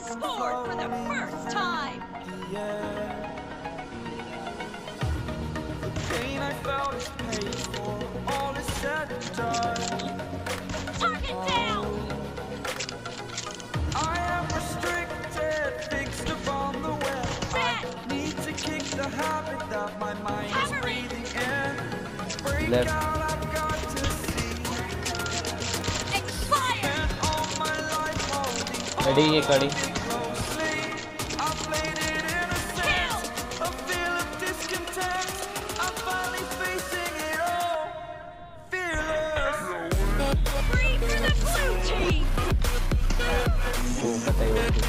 sport for the first time. Pain I felt is paid for. All is said and done. Target down. I am restricted, fixed upon the web. I need to kick the habit that my mind is breathing in. Break out, I've got to see. Expire. And all my life holding on Ready, ye kadi. closely. I've played it in a sense, a feel of discontent. I'm finally facing it all, fearless. Free for the blue team. Oh, pata hi hogi.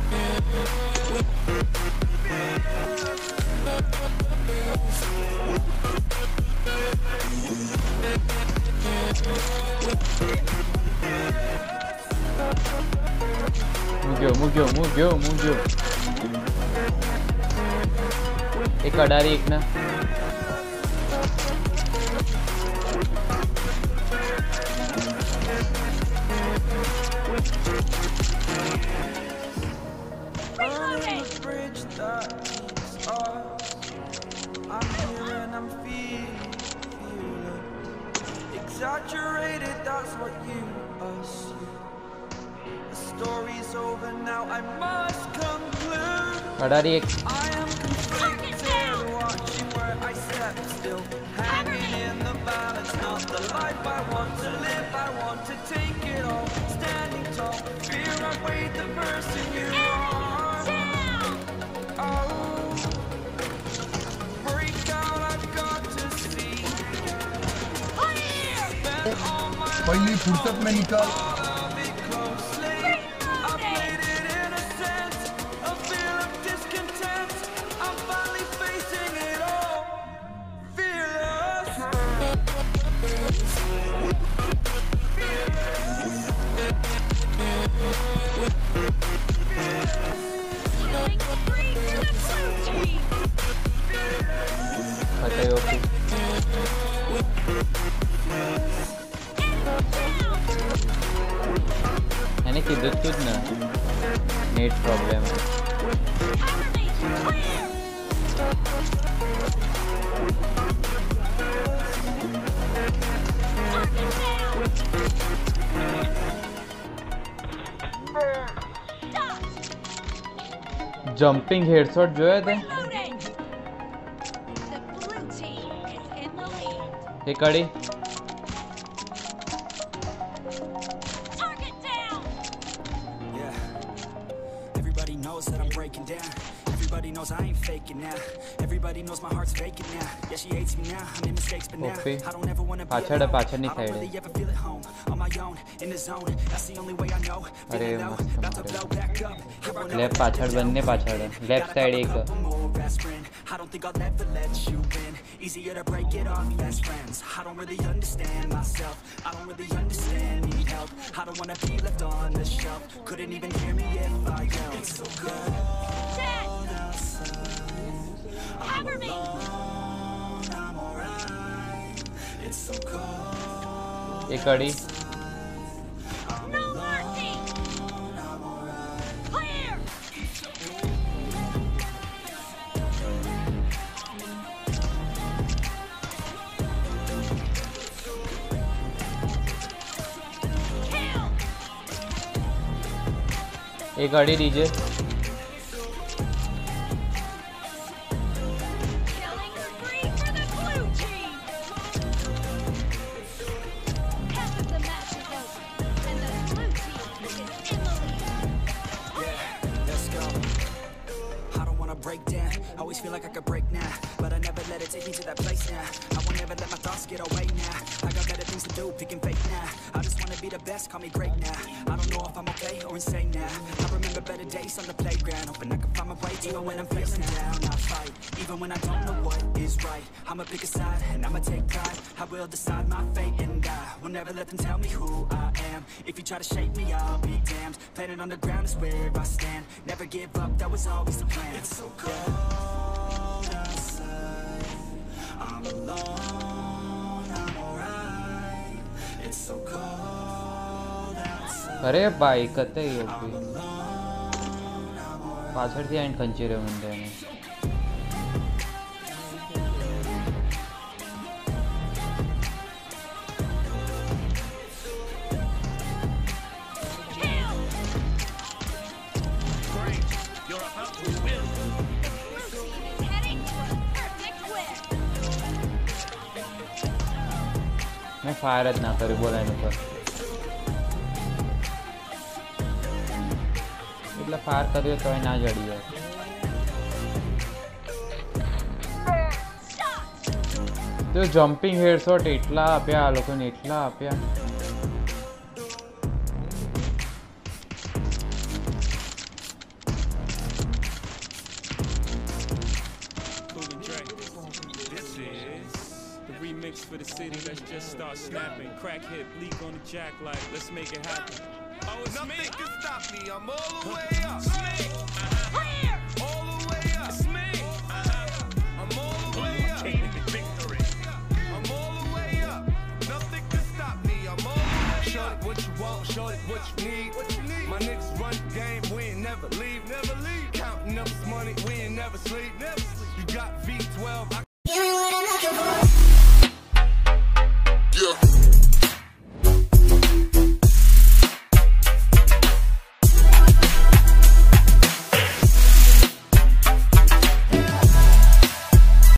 Move go. एक अडारी एक ना Reloading. Bridge that keeps us. I'm here and I'm feeling exaggerated, that's what you assume. The story's over now, I must conclude. अडारी एक I am conflicted, watching where I step still, hanging in the balance. Not the life I want to live, I want to take it all. Standing tall, fear I weighed the person you are. Down. Oh, break out, I've got to see. Clear. Spend all my पहली फुर्सत में निकाल follow me closely. I played it in a sense, a feel of discontent. I'm finally facing it all, fearless. Killing free for the blue team. पता ही होगी Down. यानी कि दुध ना नेट प्रॉब्लम है Cover me. Clear. Target down. Stop. Jumping headshot जो है थे Reloading. The blue team is in the lead. ये कड़ी Target down. Yeah. Everybody knows that I'm breaking down. Everybody knows I ain't faking now. Everybody knows my heart's faking now. Yeah, she hates me now. I made mistakes, but now Okay. I don't ever wanna be पाछड़ alone. पाछड़ नहीं I don't side really है ever feel at home. On my own, in the zone. That's the only way I know. अरे Feeling low, मस्त about to मारे blow back up. Here I go. Left पाछड़ बनने पाछड़ है left side एक Couple more aspirin. I don't think I'll ever let you in. Easier to break it off best friends. I don't really understand myself. I don't really understand, need help. I don't wanna be left on the shelf. Couldn't even hear me if I yelled. It's so good. Dead. Cover me. I'm alright. It's so cold. ये कड़ी No mercy. Clear. Kill. ये कड़ी दीजिए Killing free for the blue team. Half of the match is over, and the blue team is in the lead. Yeah, let's go. I don't wanna break down. Always feel like I could break now, but I never let it take me to that place now. I won't ever let my thoughts get away now. I got better things to do, picking fake now. I just wanna be the best, call me great now. I don't know if I'm okay or insane now. I remember better days on the playground, hoping I can find my way even when I'm feeling down. I fight, even when I don't know what is right. I'ma pick a side and I'ma take pride. I will decide my fate and I will never let them tell me who I am. If you try to shape me, I'll be damned. Planet on the ground is where I stand. Never give up, that was always the plan. It's so cold outside. I'm alone, I'm alright. It's so cold outside. अरे भाई कते ही होगी I'm alone, પાછળથી and ખંચી રહ્યો મને એને. મેં fire જ ના કર્યું બોલ એની પર. એટલે ફાયર કર્યો તો ના જડી હોય. તો જમ્પિંગ હેડશોટ એટલા આપ્યા આ લોકોને, એટલા આપ્યા. For the city, let's just start snapping. Crack hit, leak on the jack like, let's make it happen. Oh, it's Nothing me. can stop me. I'm all the way up. It's me. All the way up. It's me. I'm all the way up. Victory. I'm all the way up. Nothing can stop me. I'm all the way up. Shorty, what you want? Shorty, what you need? My niggas run the game. We ain't never leave. Never leave. Counting up this money. We ain't never sleep. Never sleep. You got V12. Yeah.